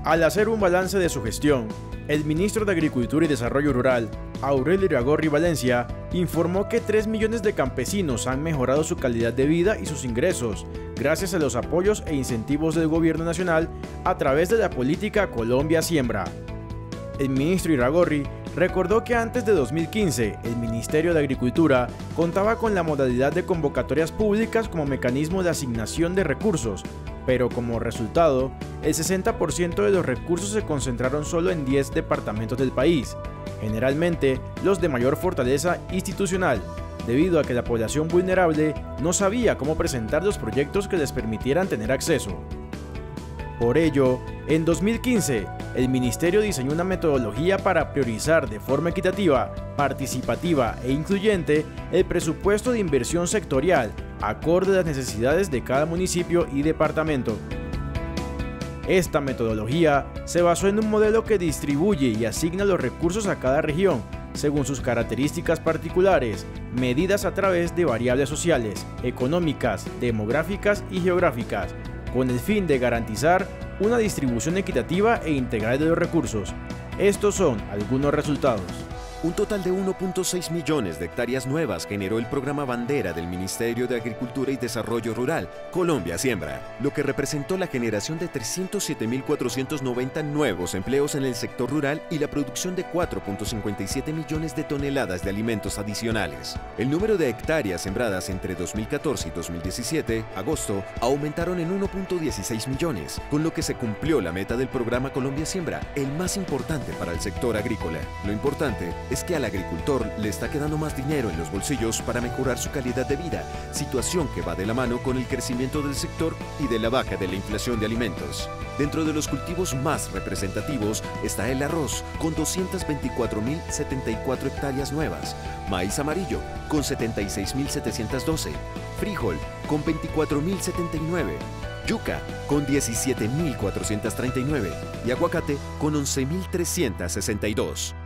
Al hacer un balance de su gestión, el ministro de Agricultura y Desarrollo Rural, Aurelio Iragorri Valencia, informó que 3 millones de campesinos han mejorado su calidad de vida y sus ingresos gracias a los apoyos e incentivos del gobierno nacional a través de la política Colombia Siembra. El ministro Iragorri recordó que antes de 2015, el Ministerio de Agricultura contaba con la modalidad de convocatorias públicas como mecanismo de asignación de recursos, pero como resultado, el 60% de los recursos se concentraron solo en 10 departamentos del país, generalmente los de mayor fortaleza institucional, debido a que la población vulnerable no sabía cómo presentar los proyectos que les permitieran tener acceso. Por ello, en 2015, el Ministerio diseñó una metodología para priorizar de forma equitativa, participativa e incluyente el presupuesto de inversión sectorial, acorde a las necesidades de cada municipio y departamento. Esta metodología se basó en un modelo que distribuye y asigna los recursos a cada región, según sus características particulares, medidas a través de variables sociales, económicas, demográficas y geográficas, con el fin de garantizar una distribución equitativa e integral de los recursos. Estos son algunos resultados. Un total de 1.6 millones de hectáreas nuevas generó el programa bandera del Ministerio de Agricultura y Desarrollo Rural, Colombia Siembra, lo que representó la generación de 307.490 nuevos empleos en el sector rural y la producción de 4.57 millones de toneladas de alimentos adicionales. El número de hectáreas sembradas entre 2014 y 2017, agosto, aumentaron en 1.16 millones, con lo que se cumplió la meta del programa Colombia Siembra, el más importante para el sector agrícola. Lo importante es que al agricultor le está quedando más dinero en los bolsillos para mejorar su calidad de vida, situación que va de la mano con el crecimiento del sector y de la baja de la inflación de alimentos. Dentro de los cultivos más representativos está el arroz, con 224.074 hectáreas nuevas, maíz amarillo, con 76.712, frijol, con 24.079, yuca, con 17.439 y aguacate, con 11.362.